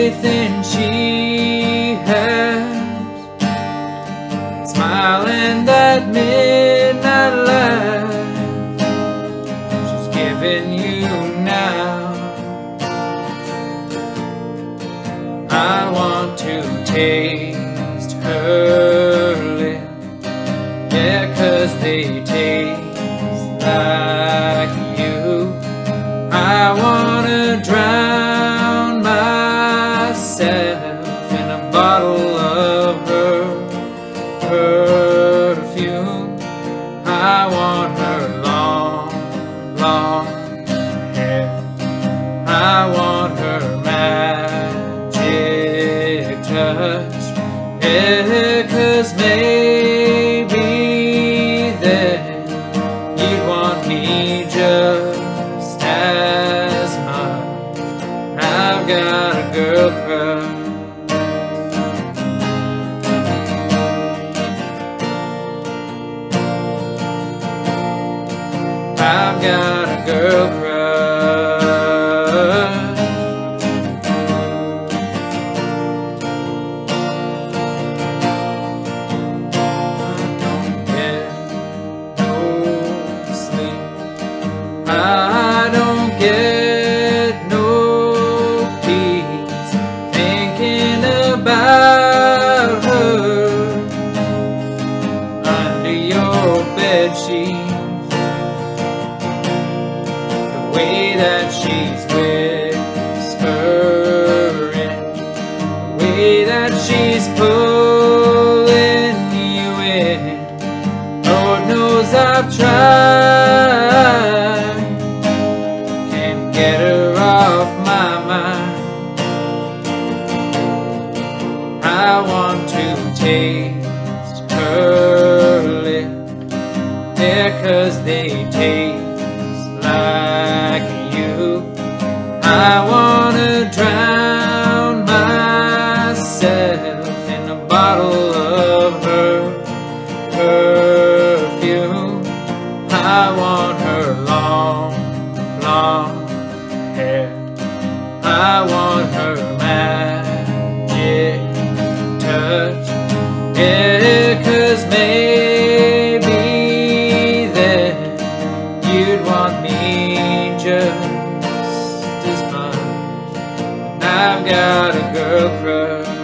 everything she has. Smiling that midnight light she's giving you now. I want to taste her lips, yeah, 'cause they taste like you. I wanna drown myself in a bottle of her perfume. I want her long, long hair. I want her magic touch, yeah, 'cause maybe then you'd want me just as much. I've got a girl crush. I've got a girl crush. I don't get no peace thinking about her under your bedsheets. The way that she's whispering, the way that she's pulling you in. Lord knows I've tried, get her off my mind. I want to taste her lips, yeah, 'cause they taste like you. I wanna drown myself in a bottle of her perfume. I want her long, long hair. I want her magic touch, yeah, 'cause maybe then you'd want me just as much. I've got a girl crush.